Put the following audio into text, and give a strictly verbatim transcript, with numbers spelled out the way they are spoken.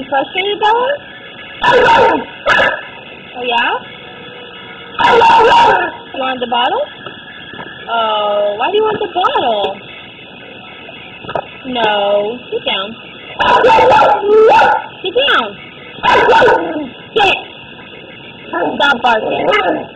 frustrated, Bella? Oh, yeah? You want the bottle? Oh, why do you want the bottle? No, sit down. Sit down. Sit. Stop barking.